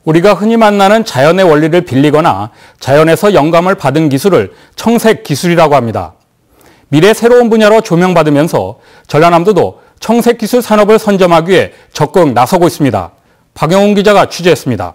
우리가 흔히 만나는 자연의 원리를 빌리거나 자연에서 영감을 받은 기술을 청색 기술이라고 합니다. 미래 새로운 분야로 조명받으면서 전라남도도 청색 기술 산업을 선점하기 위해 적극 나서고 있습니다. 박영훈 기자가 취재했습니다.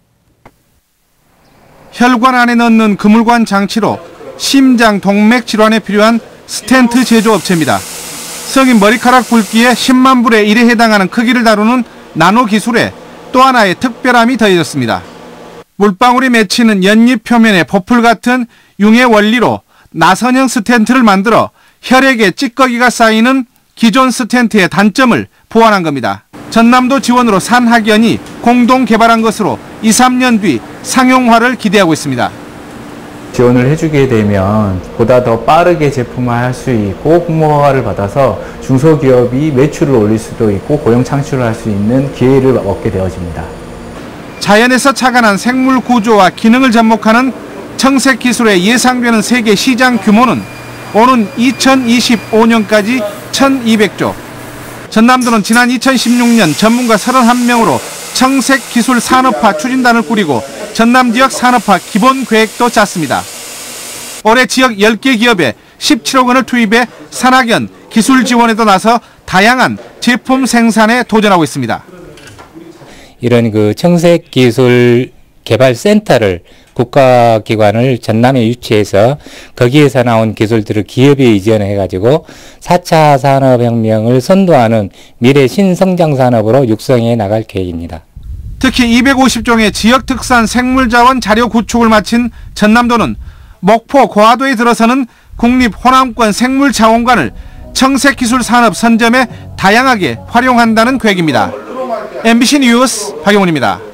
혈관 안에 넣는 그물관 장치로 심장 동맥 질환에 필요한 스텐트 제조업체입니다. 성인 머리카락 굵기의 10만 분의 1에 해당하는 크기를 다루는 나노 기술에 또 하나의 특별함이 더해졌습니다. 물방울이 맺히는 연잎 표면에 보풀 같은 융의 원리로 나선형 스텐트를 만들어 혈액에 찌꺼기가 쌓이는 기존 스텐트의 단점을 보완한 겁니다. 전남도 지원으로 산학연이 공동 개발한 것으로 2, 3년 뒤 상용화를 기대하고 있습니다. 지원을 해주게 되면 보다 더 빠르게 제품화할 수 있고 홍보화를 받아서 중소기업이 매출을 올릴 수도 있고 고용 창출을 할 수 있는 기회를 얻게 되어집니다. 자연에서 착안한 생물 구조와 기능을 접목하는 청색 기술의 예상되는 세계 시장 규모는 오는 2025년까지 1,200조. 전남도는 지난 2016년 전문가 31명으로 청색 기술 산업화 추진단을 꾸리고 전남 지역 산업화 기본 계획도 짰습니다. 올해 지역 10개 기업에 17억 원을 투입해 산학연 기술 지원에도 나서 다양한 제품 생산에 도전하고 있습니다. 이런 청색 기술 개발 센터를 국가기관을 전남에 유치해서 거기에서 나온 기술들을 기업에 이전해가지고 4차 산업혁명을 선도하는 미래 신성장 산업으로 육성해 나갈 계획입니다. 특히 250종의 지역특산 생물자원 자료 구축을 마친 전남도는 목포 고화도에 들어서는 국립호남권 생물자원관을 청색기술 산업 선점에 다양하게 활용한다는 계획입니다. MBC 뉴스 박영훈입니다.